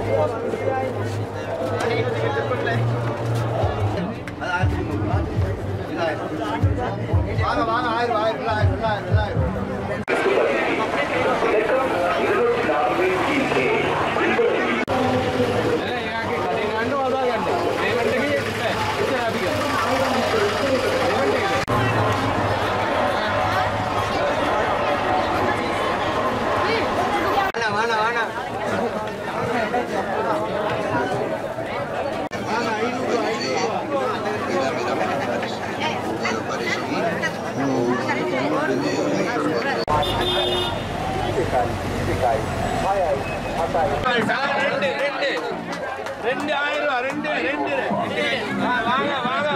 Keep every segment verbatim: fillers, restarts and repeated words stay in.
வாங்க வாங்க ஆயிரம் ஆயிரம் ஆயிரம் ஆயிரம் ஆயிரம் ரெண்டு ஆயிரம் ரூபா ரெண்டு ரெண்டு வாங்க வாங்க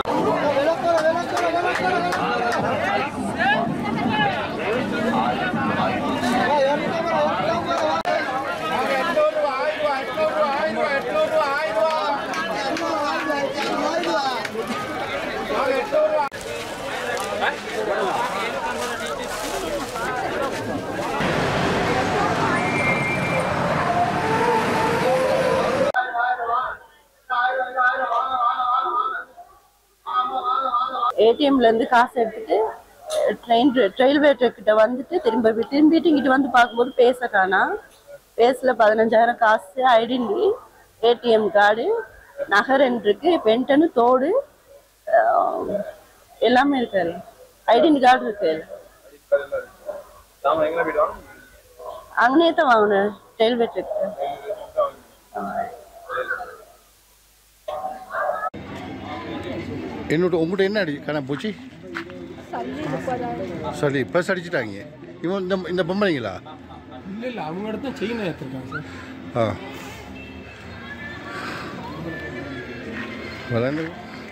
ஏடிஎம்ல இருந்து காசு எடுத்துட்டு ட்ரெயின் ரயில்வே ட்ராக் கிட்ட வந்துட்டு திரும்ப திரும்பிட்டு இங்கிட்டு வந்து பார்க்கும்போது பேச காணா. பேஸ்ல பதினஞ்சாயிரம் காசு, ஐடென்டி, ஏடிஎம் கார்டு, நகரன் இருக்கு, பென்டனு, தோடு எல்லாமே இருக்காரு. ஐடென்டி கார்டு இருக்கு. அங்கனே தான் வாங்கினேன் ரயில்வே ட்ராக். என்னோட உங்கள்கிட்ட என்ன அடி காண போச்சு? சரி பர்ஸ் அடிச்சுட்டாங்க. இவன் இந்த இந்த பொம்பளைங்களா? இல்லை இல்லை அவங்க இடத்துல செயின் எடுத்துருக்காங்க சார். ஆ விளாண்டு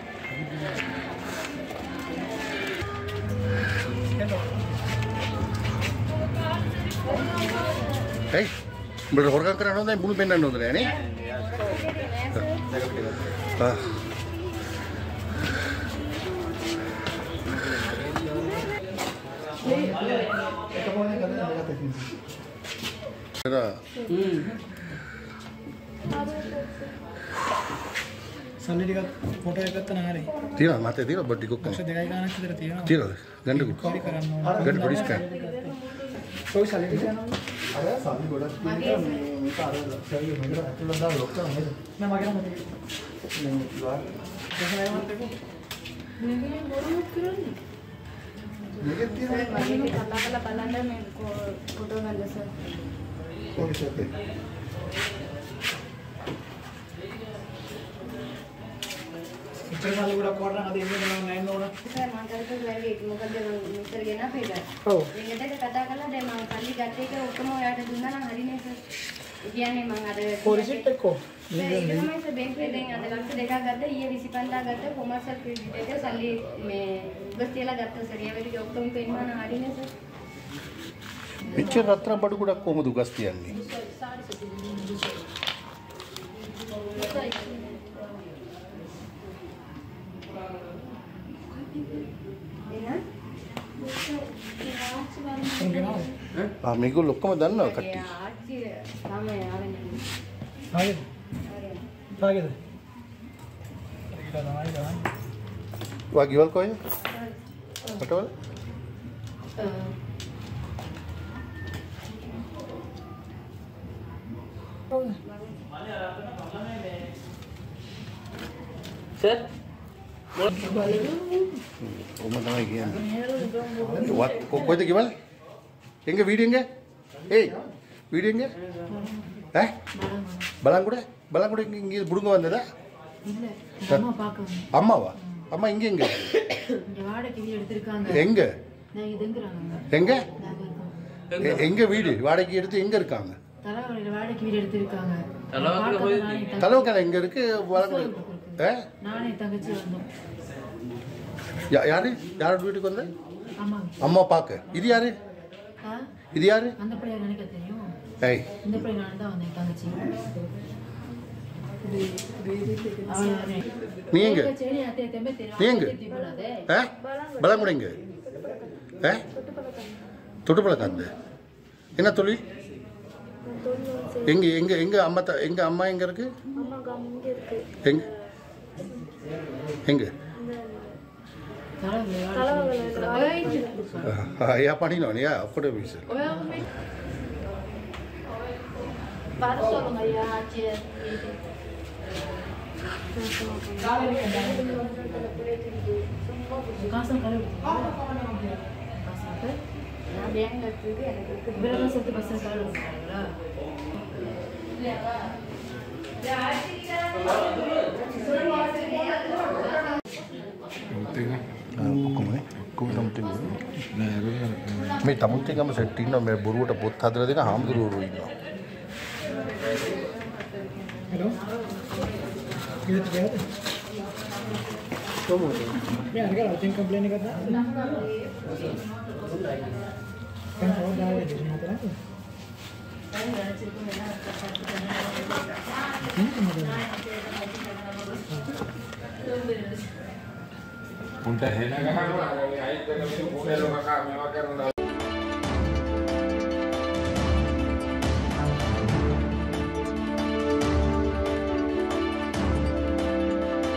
ஏய் உங்களோட ஒர்க்காக்கிற தான் மூணு பேர் என்ன வந்துடுறேன். ஆ फोटो एक ना रे तीरा माते तीरा बड्डी को अच्छा दिखाई गाना किधर तीरा तीरा गंडे को कॉपी करना गंडे बड़ी स्कैन कोई सैलरी देना अरे साली गोड़ा की मी तारे सही मेरा तो लंदा लोग का है मैं मांगेगा मत नहीं यार कैसा है मत देखो मैं बोलूं मत करो मुझे तीरा मैं कला कला पलांडा में फोटो वाला सर कौन से पे पिक्चर वाले கூட போடுறாங்க அது எங்க நான் என்னோட සර් මම කරපු වැඩේ මොකද මිස්ටර් ගෙන අපේට ඔව් එයාට කතා කළා දැන් මම සල්ලි ගත්ත එක ඔක්කොම ඔයාට දුන්නා නම් හරිනේ සර්. ඒ කියන්නේ මම අර පොලිසියට එක්කෝ ඒක තමයි සර් බැංකුවේ දැන් අද ලක්ෂ දෙකක් ගත්තා ඊයේ විසිපන්දා ගත්තා කොමර්ෂල් ක්‍රෙඩිට් එක සල්ලි මේ උගස් තියලා ගත්තා සර්. ඒ වෙලේ ඔක්කොම පෙන්වන්න හරිනේ සර්. මෙච්චර රත්තරන් බඩු ගොඩක් කොහමද උගස් තියන්නේ? ආ මේගොල්ලෝ ඔක්කොම දන්නවා කට්ටිය. ආච්චි තමයි ආවෙන්නේ. ආගෙද? ආගෙද? ඒක තමයි ගන්න. වා ගෙවල් කොහෙද? කොටවල? සර් ඔම තමයි කියන්නේ. වත් කොහෙද ගෙවල්? எங்க வீடு எங்க? ஏய் வீடு எங்க? ஆ பலாங்குட பலாங்குட இங்க இங்க புடுங்க வந்ததா? இல்ல அம்மா பாக்க அம்மாவா? அம்மா இங்க எங்க? இங்க வாடகை வீடு எடுத்துருக்காங்க. எங்க? நான் இதுங்கறாங்க. எங்க? எங்க வீடு வாடகை எடுத்து எங்க இருக்காங்க? தலவாடில வாடகை வீடு எடுத்துருக்காங்க. தலவாக்கல எங்க இருக்கு? பலாங்குட ஆ நானே தங்கச்சி வந்தோம். யாரு யாரோட வீட்டுக்கு வந்த? அம்மா அம்மா பாக்க. இது யாரு? ஆ இது யாரு? அந்த பையன் எனக்கு தெரியும். ஏய் இந்த பையன் நான் தான் வந்தேன் தங்கச்சி. நீ எங்க? நீ எங்க? ஆ பலாங்குட எங்க? ஆ தொட்டுப்பழக்காந்த என்ன தொழில்? எங்கே எங்கே எங்கே அம்மா த எங்கள் அம்மா எங்கே இருக்கு எங்கே எங்கே යා පනිනවනේ යා ඔක්කොට විශ්ල Casa kalau casa apa? Yang nggak juga ada. Berapa satu pasal kalau lah. ඔක්කොමනේ ඔක්කොම තමුතින් මේ තමුතින්ගම සෙට් ඉන්නවා මේ බොරුවට පොත් හදලා දෙන හාමුදුරුවෝ ඉන්නවා हेलो किधर गया था तो मोटे मैं अगर आउटिंग कंप्लेन करना kan saya dah ada di sana tu ini kemana උන්ට හෙන ගහනවා අයිත් එක මිනිස්සු මොකද කකා මේවා කරනවා